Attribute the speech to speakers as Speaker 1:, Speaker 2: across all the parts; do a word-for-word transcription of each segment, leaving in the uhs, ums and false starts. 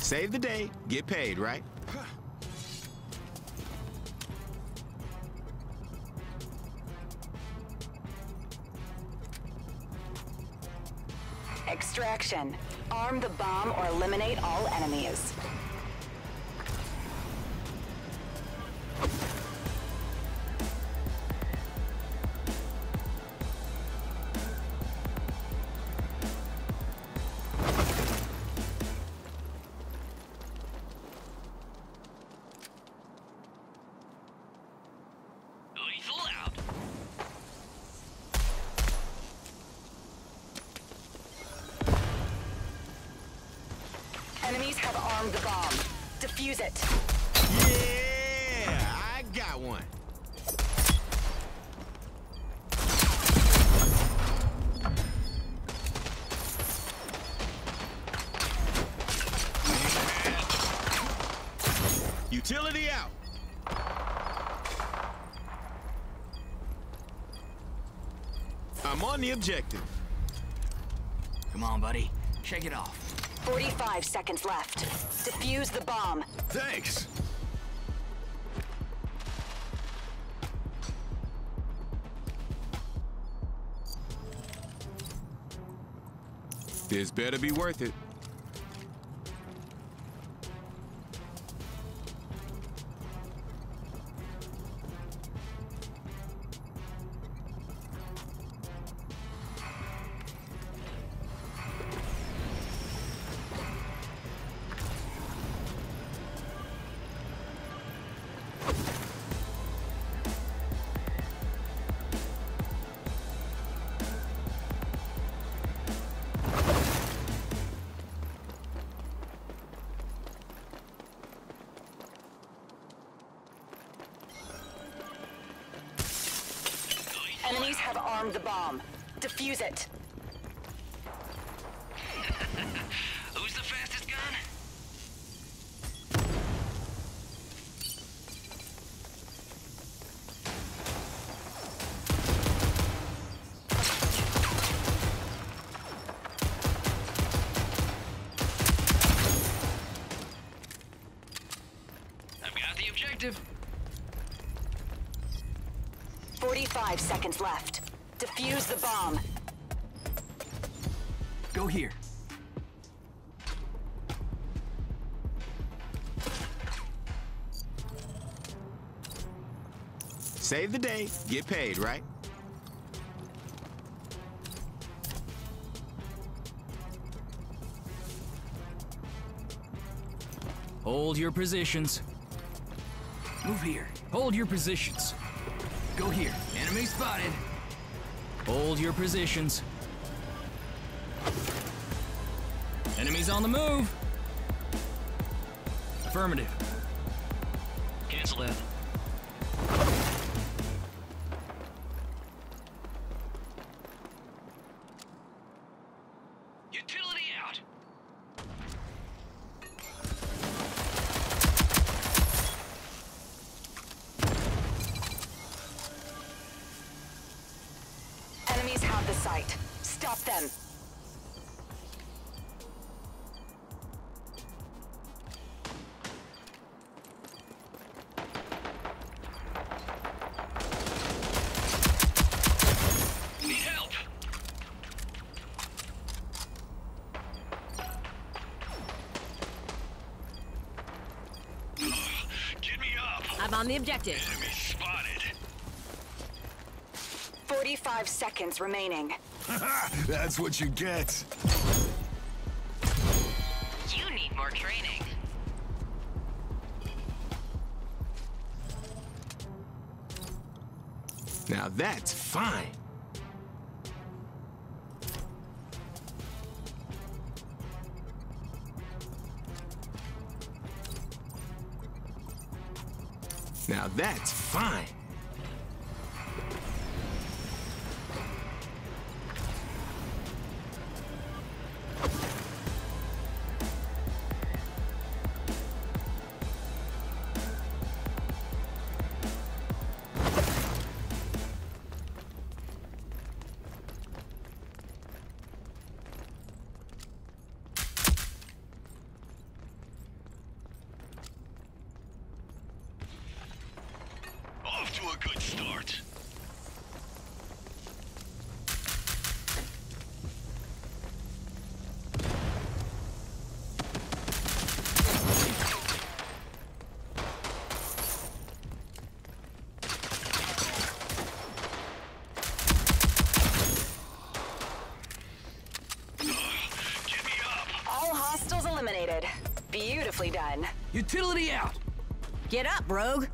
Speaker 1: Save the day, get paid, right?
Speaker 2: Extraction. Arm the bomb or eliminate all enemies.
Speaker 3: Lethal out.
Speaker 2: Enemies have armed the bomb. Defuse it.
Speaker 1: Yeah, I got one. Utility out. I'm on the objective.
Speaker 3: Come on, buddy. Shake it off.
Speaker 2: forty-five seconds left. Defuse the bomb.
Speaker 1: Thanks. This better be worth it.
Speaker 2: Enemies have armed the bomb. Defuse it.
Speaker 3: Who's the fastest gun? I've got the objective.
Speaker 2: forty-five seconds left. Defuse the bomb.
Speaker 3: Go here.
Speaker 1: Save the day, get paid, right?
Speaker 3: Hold your positions. Move here. Hold your positions. Go here. Enemy spotted. Hold your positions. Enemies on the move. Affirmative. Cancel that. Utility out.
Speaker 2: Enemies have the site. Stop them.
Speaker 3: Need help. Get me up.
Speaker 4: I'm on the objective.
Speaker 3: Enemy spotted.
Speaker 2: forty-five seconds remaining.
Speaker 5: That's what you get.
Speaker 4: You need more training.
Speaker 1: Now that's fine. Now that's fine.
Speaker 5: to a good start.
Speaker 2: All hostiles eliminated. Beautifully done.
Speaker 3: Utility out!
Speaker 4: Get up, Rogue.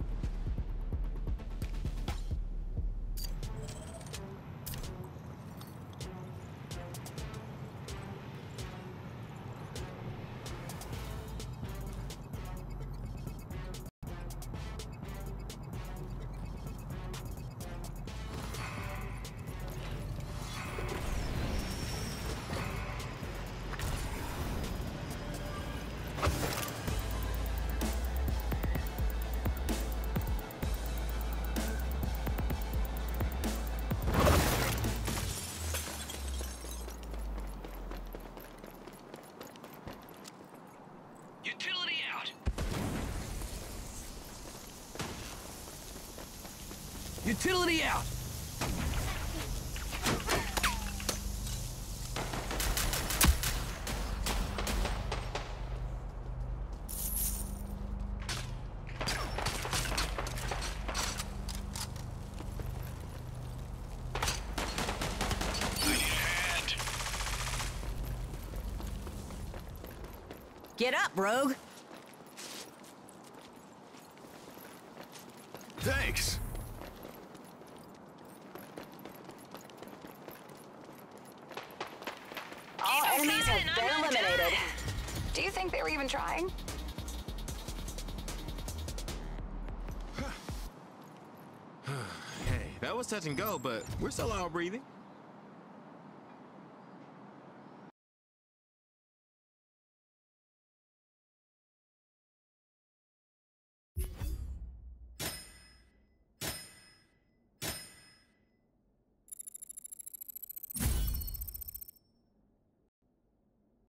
Speaker 3: Utility out! Utility out!
Speaker 4: Get up, Rogue.
Speaker 5: Thanks.
Speaker 2: All enemies have
Speaker 4: coming, I'm
Speaker 2: been
Speaker 4: not
Speaker 2: eliminated.
Speaker 4: done.
Speaker 2: Do you think they were even trying?
Speaker 1: Hey, that was touch and go, but we're still all breathing.